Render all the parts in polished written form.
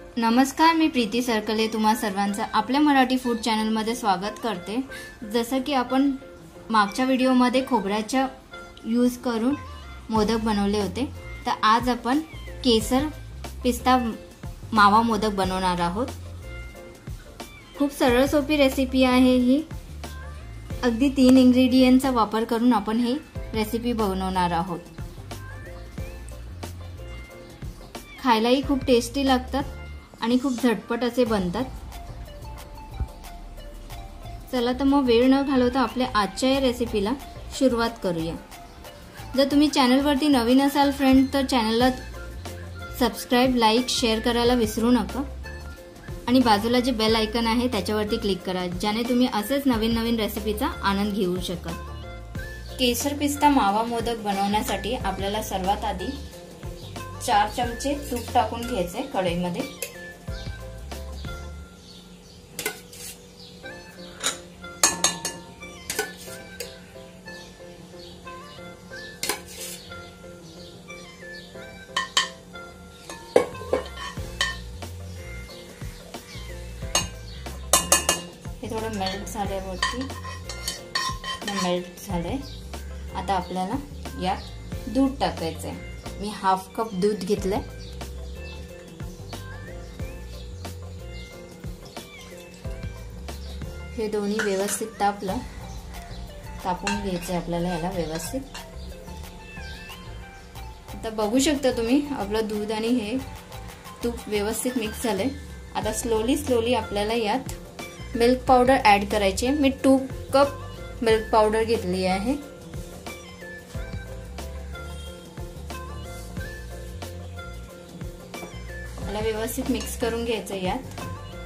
नमस्कार, मी प्रीती सरकले तुम्हा सर्वांचं आपल्या मराठी फूड चॅनलमध्ये स्वागत करते। जसं की आपण मागच्या व्हिडिओमध्ये खोबऱ्याचा यूज करून मोदक बनवले होते, तर आज आपण केसर पिस्ता मावा मोदक बनवणार आहोत। खूप सरळ सोपी रेसिपी आहे ही। अगदी 3 इंग्रेडिएंट्सचा वापर करून आपण ही रेसिपी बनवणार आहोत। खायलाही खूप टेस्टी लागतात आणि खूप झटपट असे बनतात। चला तर मग वेळ न घालवता आपल्या आजच्या या रेसिपीला सुरुवात करूया। जर तुम्ही चॅनलवरती नवीन असाल फ्रेंड, तर चॅनलला सबस्क्राइब, लाईक, शेअर करायला विसरू नका आणि बाजूला जे बेल आयकॉन आहे त्याच्यावरती क्लिक करा, ज्याने तुम्ही असेच नवीन रेसिपीचा आनंद घेऊ शकाल। केसर पिस्ता मावा मोदक बनवण्यासाठी आपल्याला सर्वात आधी 4 चमचे तूप टाकून घ्यायचे कढईमध्ये। हे थोडं मेल्ट झाल्यावरती मेल्ट झालंय। आता आपल्याला यात दूध टाकायचंय। मी हाफ कप दूध घेतलंय। हे दोन्ही व्यवस्थित तापून घ्यायचंय आपल्याला याला व्यवस्थित। आता बघू शकता तुम्ही आपलं दूध आणि हे तूप व्यवस्थित मिक्स झालंय। आता स्लोली आपल्याला यात मिल्क पावडर ऍड करायची आहे। मी 2 कप मिल्क पावडर घेतली आहे। मला व्यवस्थित मिक्स करून घ्यायचं यात।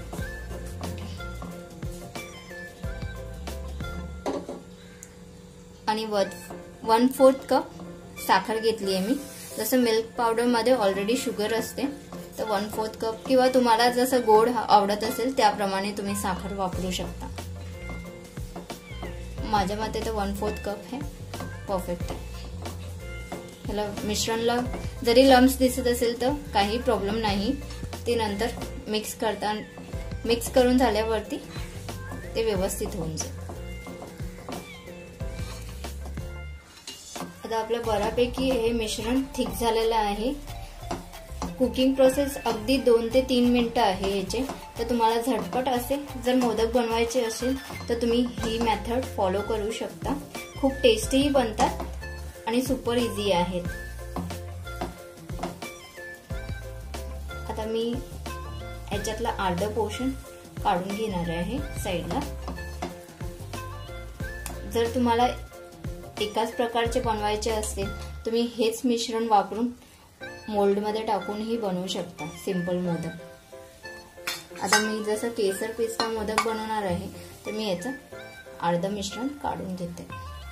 आणि 1/4 कप साखर घेतली आहे मी। जसं मिल्क पावडर मध्ये ऑलरेडी शुगर असते, तर 1/4 कप किंवा तुम्हाला जसं गोड आवडत असेल त्याप्रमाणे तुम्ही साखर वापरू शकता। माझ्या मते तर 1/4 कप हे परफेक्ट आहे। ह्याला मिश्रणला जरी लम्प्स दिसत असेल तर काही प्रॉब्लेम नाही, ते नंतर मिक्स करून झाल्यावरती ते व्यवस्थित होऊन जाईल। आता आपलं बऱ्यापैकी हे मिश्रण थिक झालेलं आहे। कुकिंग प्रोसेस अगदी 2 ते 3 मिनिटं आहे याचे, तर तुम्हाला झटपट असेल जर मोदक बनवायचे असेल तर तुम्ही ही मेथड फॉलो करू शकता। खूप टेस्टीही बनतात आणि सुपर इझी आहेत। आता मी याच्यातला अर्धा पोर्शन काढून घेणार आहे साइडला। जर तुम्हाला एकाच प्रकारचे बनवायचे असतील तुम्ही हेच मिश्रण वापरून मोल्ड मध्ये टाकूनही बनवू शकता सिंपल मोदक। आता मी जसं केसर पिस्ता मोदक बनवणार आहे तर मी याचं अर्ध मिश्रण काढून घेते।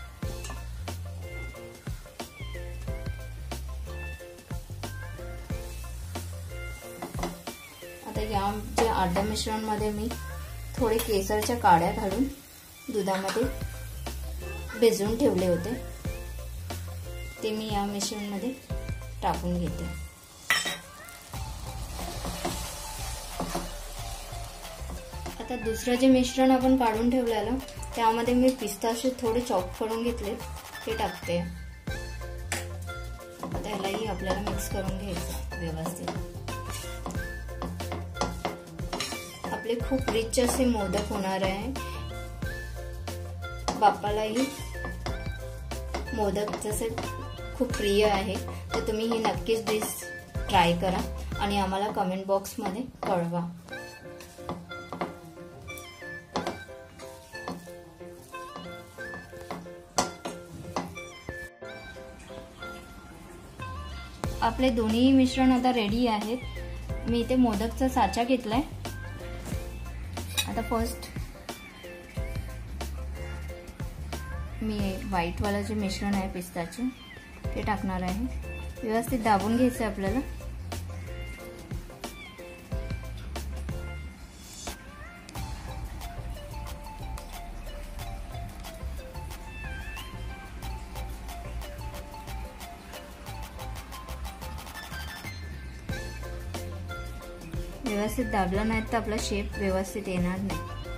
आता या जे अर्ध मिश्रण मध्ये मी थोडे केसरच्या काड्या घालून दुधामध्ये भिजवून ठेवले होते, ते मी या मिश्रण मध्ये टाकून घेते। आता दुसरं जे मिश्रण आपण काढून ठेवलेलं त्यामध्ये मी पिस्ताशे थोडे चॉप करून घेतले, ते टाकते। आता यालाही आपल्याला मिक्स करून घ्यायचं व्यवस्थित। आपले खूप रिच असे मोदक होणार आहे। बाप्पालाही मोदक जसे खूप प्रिय आहे, तर तुम्ही ही नक्कीच डिश ट्राय करा आणि आम्हाला कमेंट बॉक्स मध्ये कळवा। आपले दोन्ही मिश्रण आता रेडी आहेत। मी इथे मोदकचा साचा घेतलाय। आता फर्स्ट मी व्हाईट वाला जे मिश्रण आहे पिस्ताचे ते टाकणार आहे। व्यवस्थित दाबून घ्यायचं आपल्याला। व्यवस्थित दाबलं नाही तर आपला शेप व्यवस्थित येणार नाही।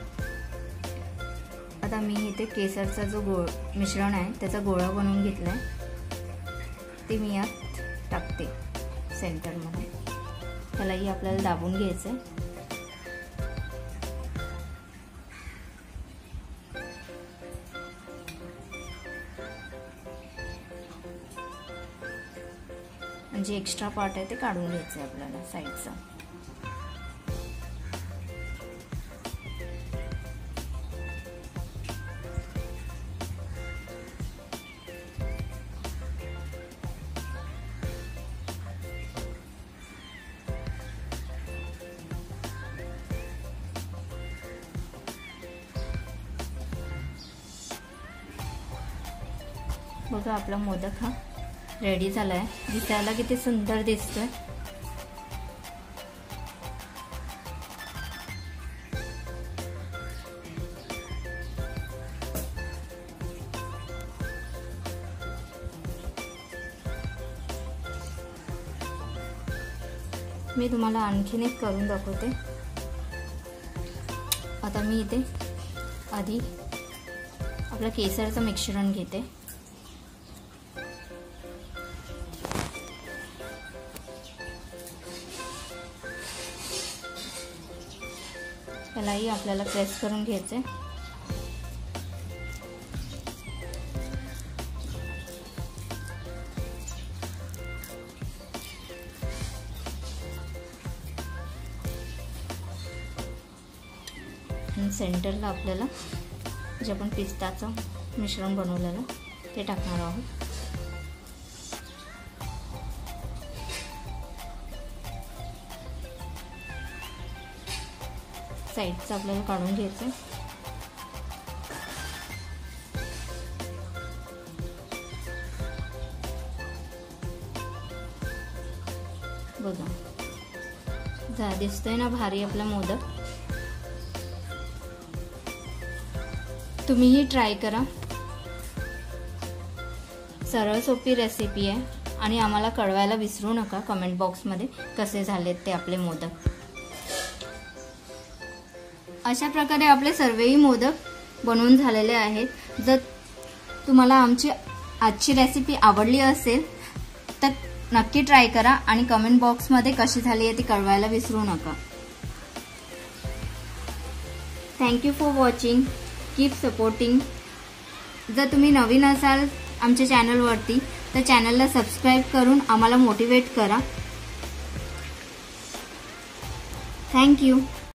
आता मी इथे केसरचा जो मिश्रण आहे त्याचा गोळा बनवून घेतलाय, ते मी यात टाकते सेंटरमध्ये। त्यालाही आपल्याला दाबून घ्यायचंय। जे एक्स्ट्रा पार्ट आहे ते काढून घ्यायचं आहे आपल्याला साईडचा। बघा आपला मोदक हा रेडी झालाय, दिसायला किती सुंदर दिसतोय। मी तुम्हाला आणखीन एक करून दाखवते। आता मी इथे आधी आपलं केसरचं मिश्रण घेते। त्यालाही आपल्याला प्रेस करून घ्यायचे। आणि सेंटरला आपल्याला जे आपण पिस्ताचं मिश्रण बनवलेलं ते टाकणार आहोत। साईडचं आपल्याला काढून घ्यायचं। बघा दिसतोय ना भारी आपला मोदक। तुम्हीही ट्राय करा, सरळ सोपी रेसिपी आहे आणि आम्हाला कळवायला विसरू नका कमेंट बॉक्समध्ये कसे झालेत ते आपले मोदक। अशा प्रकारे आपले सर्वही मोदक बनवून झालेले आहेत। जर तुम्हाला आमची आजची रेसिपी आवडली असेल तर नक्की ट्राय करा आणि कमेंट बॉक्समध्ये कशी झाली आहे ती कळवायला विसरू नका। Thank you for watching, keep supporting. जर तुम्ही नवीन असाल आमच्या चॅनलवरती तर चॅनलला सबस्क्राईब करून आम्हाला मोटिवेट करा। थँक्यू।